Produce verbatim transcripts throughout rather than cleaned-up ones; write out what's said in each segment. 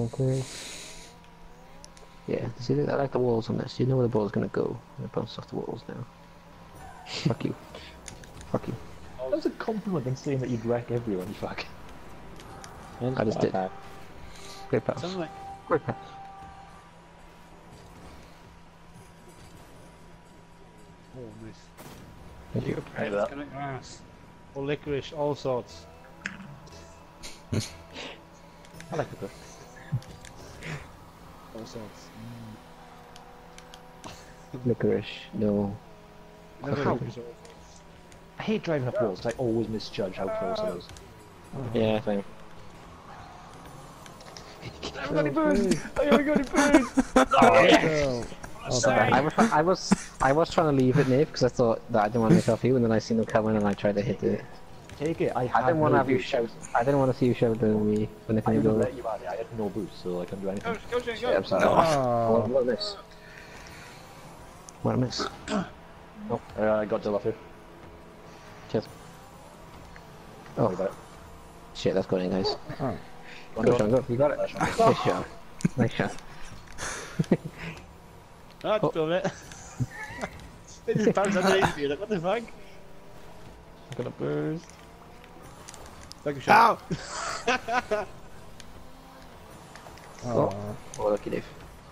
Okay. Yeah, see, I like the walls on this. You know where the ball's gonna go. I bounce off the walls now. Fuck you. Fuck you. That was a compliment in saying that you'd wreck everyone, you fuck. I just did. Attack. Great pass. Sounds like Great pass. oh nice. Thank you. Right, it's gonna grass. Or licorice, all sorts. I like it though. All sorts. Licorice. No. Never How? licorice, all sorts. I hate driving up walls, 'cause I always misjudge how close it is. Yeah, same. I haven't got any birds! I haven't got any birds! Oh, yes. Oh, Sorry. I was, I was, I was trying to leave it, Nave, because I thought that I didn't want to make off you, and then I seen them coming, and I tried to hit it. Take it, I I had didn't want to no have you boost. shout. I didn't want to see you shout at me when they I couldn't didn't go. let you at it, I had no boost, so I couldn't do anything. Go, go, Shane, go. Yeah, I'm sorry. Oh. What, what a miss. What a miss. Oh, uh, I got Dill off here. Cheers. Oh, Oh, shit, that's going in, guys. Oh. Go, Sean, go. You got it. Nice Nice shot. Nice shot. Ah, Oh. got it. They just bounced underneath you, like, what the fuck? I got a burst. Take a shot. Oh. Oh, lucky Dave.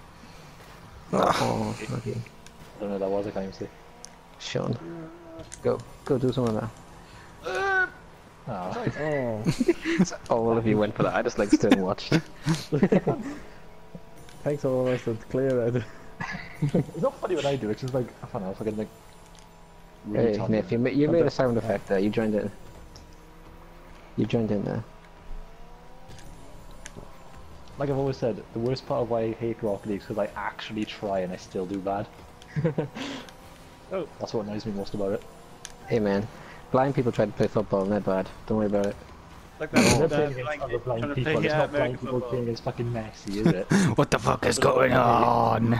Oh, lucky. I don't know what that was, I can't even see. Sean. Go. Go do some of that. Ah. Oh. All of you went for that. I just like stood and watched. Takes all of us to clear it. It's not funny when I do it, it's just like, I don't know, if I can like... really Hey, talk Niff, you, ma you made a sound effect there. You joined in. You joined in there. Like I've always said, the worst part of why I hate Rocket League is because I actually try and I still do bad. Oh. That's what annoys me most about it. Hey man, blind people try to play football and they're bad. Don't worry about it. Like It's that, not uh, playing against like, other blind trying to people, play, it's yeah, not blind American people football. playing against fucking Messi, is it? What the fuck is going on?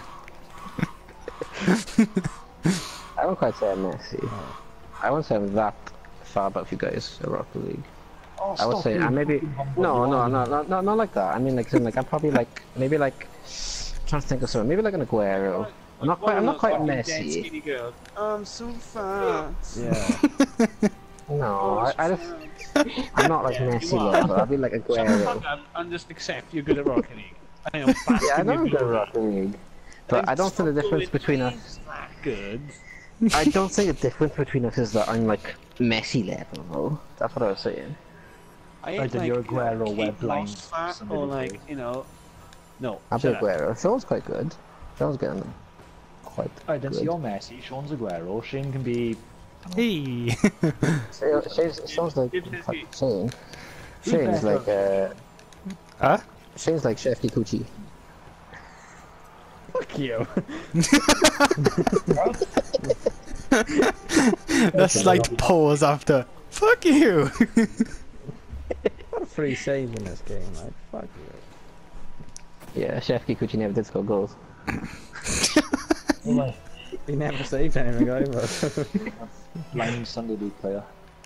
I won't quite say I'm messy. I won't say I'm that far above you guys at Rocket League. Oh, I would stop say being I maybe fucking humble, no you no are. no no no not like that. I mean like, like I'm probably like maybe like trying to think of something. Maybe like an Aguero. I'm not quite. I'm not quite messy. Girl. I'm so fat. Yeah. No, I, I just I'm not like Yeah, messy you are. level. I'll be like Shut the Aguero. fuck up and just accept you're good at Rocket League. I am fast. Yeah, I know I'm good at Rocket League, but I don't think the difference between us. Good. I don't think the difference between us is that I'm like messy level though. That's what I was saying. I Like ain't the like, Aguero you know, where Kate blind Moss fat somebody or like, plays. you know, no. I'm shut up. Aguero. Sean's quite good. Sean's getting them quite Alright then, so good. you're Messi, Sean's Aguero, Shane can be... Hey! Shane- Shane's, Sean's like Give this fuck, Shane. Who's Shane's better? like uh, Huh? Shane's like Chef Kikuchi. Fuck you. That slight pause after. Fuck you! Got three saves in this game, like, fuck you. Yeah, Chef Kikuchi never did score goals. He never saved anything either. Blind Sunday League player.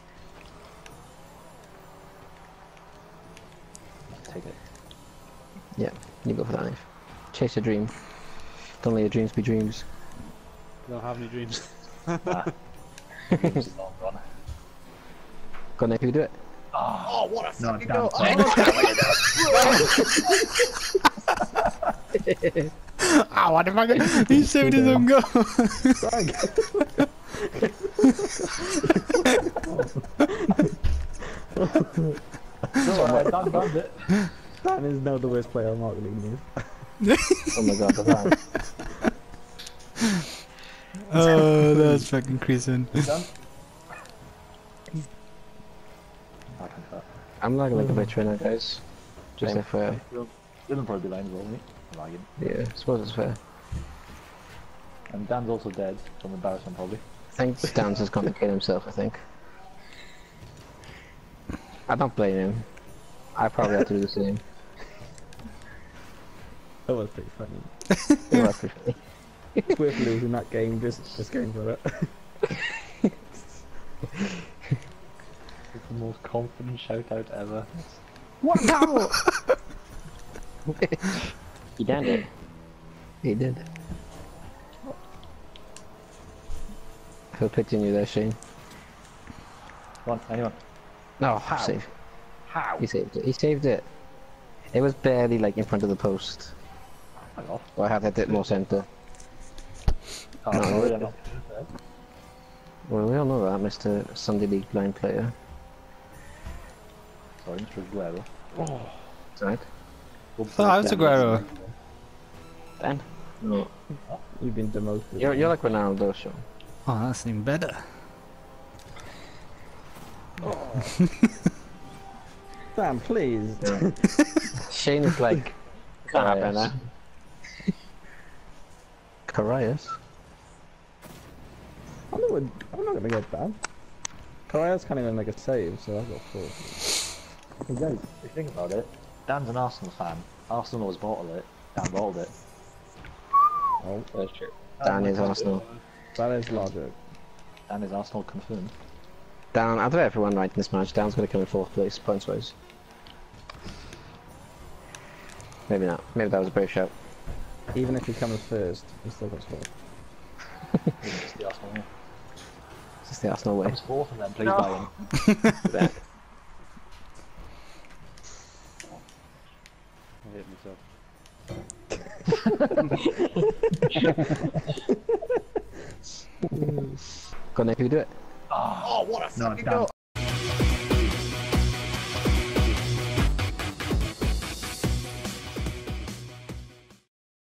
Take it. Yeah, you go for that knife. Chase your dream. Don't let your dreams be dreams. Don't have any dreams. Ah. It's a long run. Go Nick, you do it. Oh, what a No, fucking damn goal! son. Ah, what the fuck? He saved his own goal! No, alright, Dan done it. Dan is now the worst player on Rocket League. Oh my god, the van. Oh, that's fucking crazy. Done? I can cut. I'm lagging like a bitch right now, guys. Just Same. F Y I. Dylan probably be lying as well, isn't he? I'm lagging. Yeah, I suppose it's fair. And Dan's also dead, so I'm embarrassing probably. I think Dan's just gonna kill himself, I think. I don't blame him. I probably have to do the same. That was pretty funny. It was pretty funny. It's worth losing that game, just, just going for it. It's the most confident shout out ever. What? No! He done it. He did. Who pitching you there, Shane? Come on, anyone. No, How? save. How? He saved it. He saved it. It was barely like in front of the post. Fuck off. Or I had to hit more centre. Oh, No, sorry, no. I'm not. Well, we all know that, Mister Sunday League blind player. Sorry, Mister Aguero. Oh. It's right. Oh, how's Aguero? Ben? No. You've been demoted. You're, you're like Ronaldo, Sean. Oh, that's even better. Damn, please. Shane is like... Can't happen, Carius. eh? Carius? I'm not, I'm not gonna get that. Correa's can't even make a save, so I've got four. Guys, if you think about it, Dan's an Arsenal fan. Arsenal was bottled it. Dan bottled it. Oh, That's true. Dan is Arsenal. that is logic. Dan is Arsenal confirmed. Dan, out of everyone right in this match, Dan's going to come in fourth place, points wise. Maybe not. Maybe that was a brave shout. Even if he comes first, he still got scored. It's the Arsenal way. It's just the Arsenal way. Comes fourth and then plays No. Bayern. Bet. I hate myself. Go on, Nick, you do it. Oh, what a fucking goal!